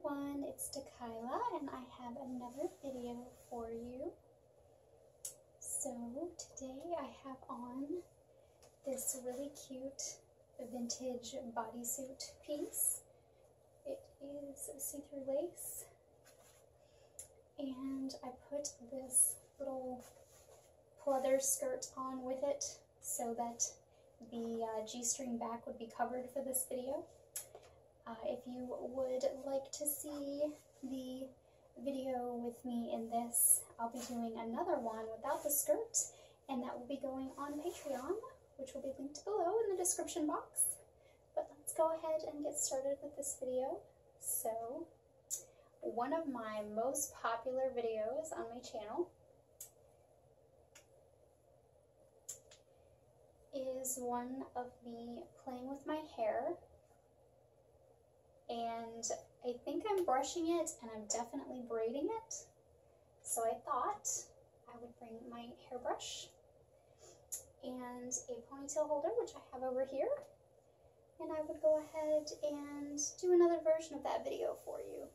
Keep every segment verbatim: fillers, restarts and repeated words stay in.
everyone, it's Dakila and I have another video for you. So today I have on this really cute vintage bodysuit piece. It is see-through lace and I put this little pleather skirt on with it so that the uh, G-string back would be covered for this video. Uh, if you would like to see the video with me in this, I'll be doing another one without the skirt, and that will be going on Patreon, which will be linked below in the description box. But let's go ahead and get started with this video. So, one of my most popular videos on my channel is one of me playing with my hair. And I think I'm brushing it and I'm definitely braiding it. So I thought I would bring my hairbrush and a ponytail holder, which I have over here. And I would go ahead and do another version of that video for you.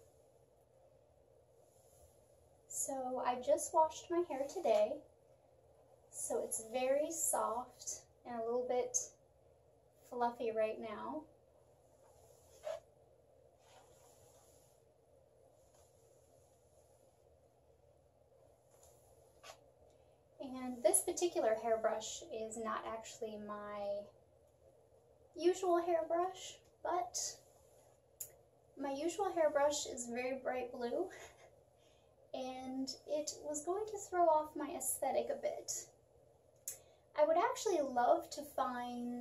So I just washed my hair today. So it's very soft and a little bit fluffy right now. And this particular hairbrush is not actually my usual hairbrush, but my usual hairbrush is very bright blue, and it was going to throw off my aesthetic a bit. I would actually love to find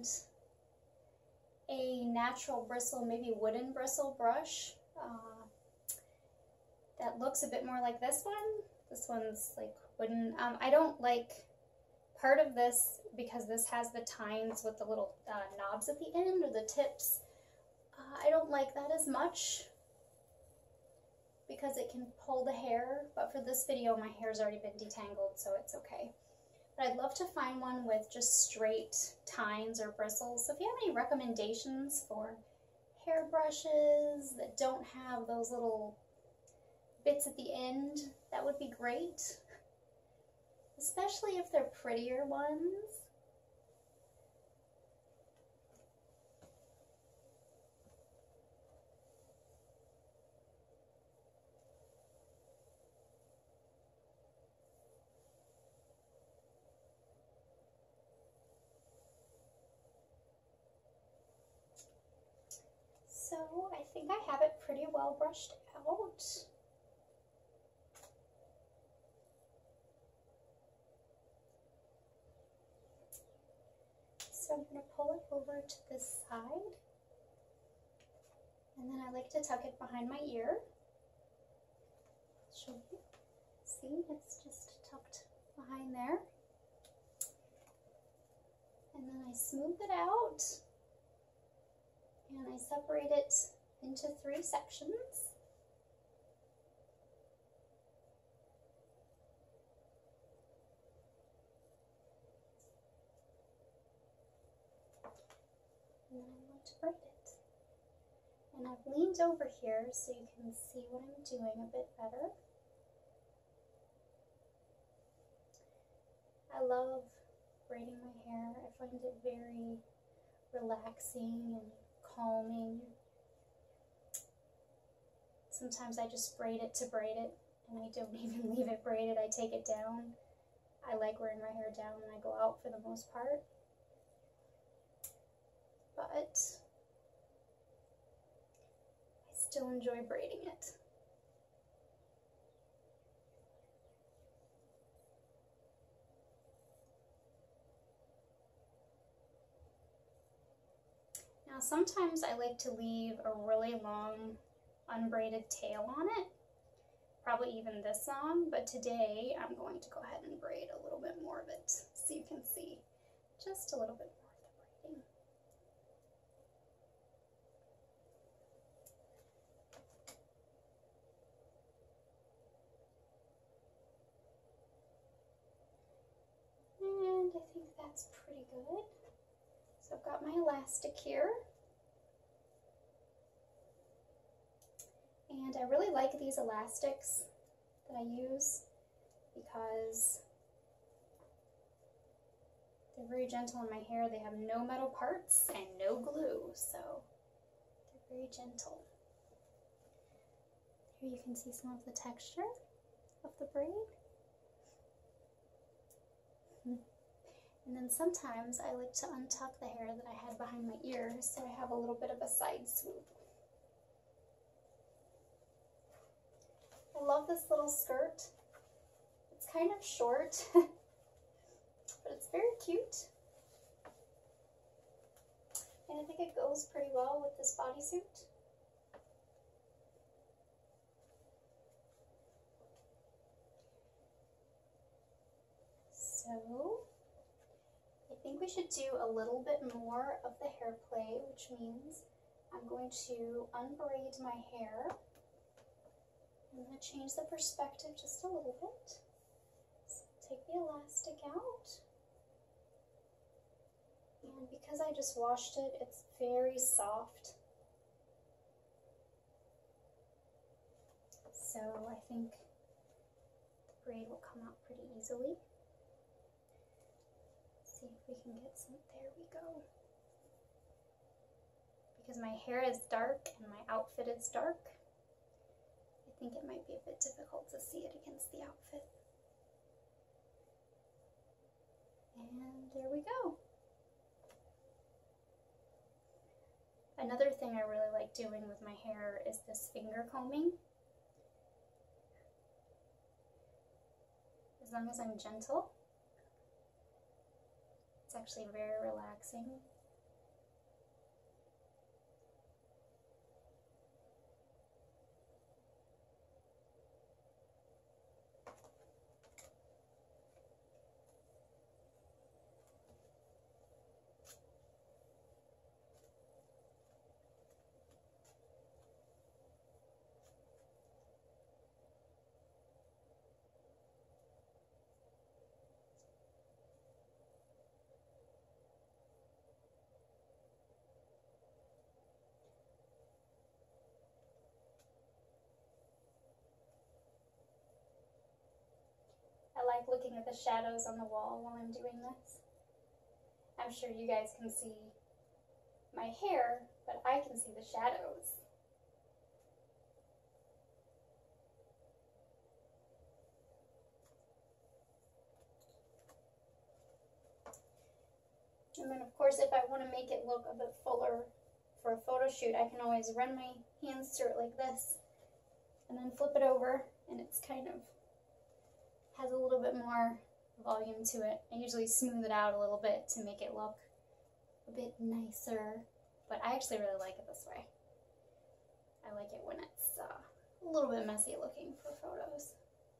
a natural bristle, maybe wooden bristle brush uh, that looks a bit more like this one. This one's like wooden. Um, I don't like part of this because this has the tines with the little uh, knobs at the end or the tips. Uh, I don't like that as much because it can pull the hair, but for this video my hair's already been detangled, so it's okay. But I'd love to find one with just straight tines or bristles. So if you have any recommendations for hairbrushes that don't have those little bits at the end, that would be great. Especially if they're prettier ones. So I think I have it pretty well brushed out. So I'm going to pull it over to this side, and then I like to tuck it behind my ear. Show you. See, it's just tucked behind there. And then I smooth it out, and I separate it into three sections. And then I'm going to braid it. And I've leaned over here so you can see what I'm doing a bit better. I love braiding my hair. I find it very relaxing and calming. Sometimes I just braid it to braid it, and I don't even leave it braided. I take it down. I like wearing my hair down when I go out for the most part. But I still enjoy braiding it. Now sometimes I like to leave a really long unbraided tail on it, probably even this long, but today I'm going to go ahead and braid a little bit more of it so you can see just a little bit more of the braiding. And I think that's pretty good. So I've got my elastic here. And I really like these elastics that I use because they're very gentle in my hair. They have no metal parts and no glue, so they're very gentle. Here you can see some of the texture of the braid. And then sometimes I like to untuck the hair that I had behind my ears so I have a little bit of a side swoop. I love this little skirt. It's kind of short, but it's very cute. And I think it goes pretty well with this bodysuit. So, I think we should do a little bit more of the hair play, which means I'm going to unbraid my hair. I'm going to change the perspective just a little bit. So take the elastic out. And because I just washed it, it's very soft. So I think the braid will come out pretty easily. See if we can get some, there we go. Because my hair is dark and my outfit is dark, I think it might be a bit difficult to see it against the outfit. And there we go. Another thing I really like doing with my hair is this finger combing. As long as I'm gentle, it's actually very relaxing. I like looking at the shadows on the wall while I'm doing this. I'm sure you guys can see my hair, but I can see the shadows. And then of course, if I want to make it look a bit fuller for a photo shoot, I can always run my hands through it like this and then flip it over, and it's kind of has a little bit more volume to it. I usually smooth it out a little bit to make it look a bit nicer, but I actually really like it this way. I like it when it's uh, a little bit messy looking for photos.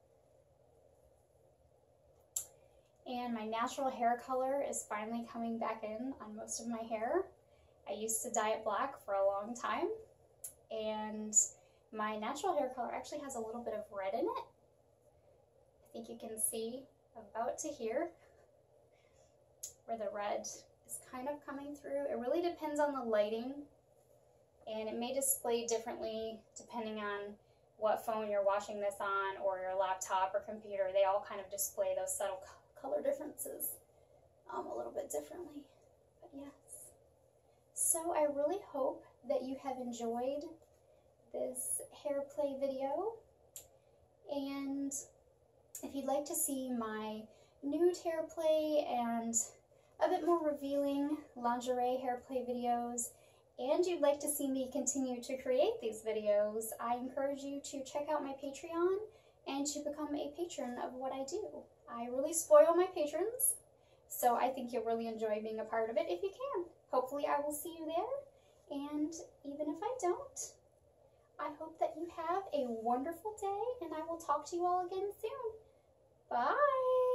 And my natural hair color is finally coming back in on most of my hair. I used to dye it black for a long time, and my natural hair color actually has a little bit of red in it. I think you can see about to here where the red is kind of coming through. It really depends on the lighting, and it may display differently depending on what phone you're watching this on, or your laptop or computer. They all kind of display those subtle color differences um, a little bit differently. But yes. So I really hope that you have enjoyed this hair play video, and if you'd like to see my nude hair play and a bit more revealing lingerie hair play videos, and you'd like to see me continue to create these videos, I encourage you to check out my Patreon and to become a patron of what I do. I really spoil my patrons, so I think you'll really enjoy being a part of it if you can. Hopefully I will see you there, and even if I don't, I hope that you have a wonderful day, and I will talk to you all again soon. Bye!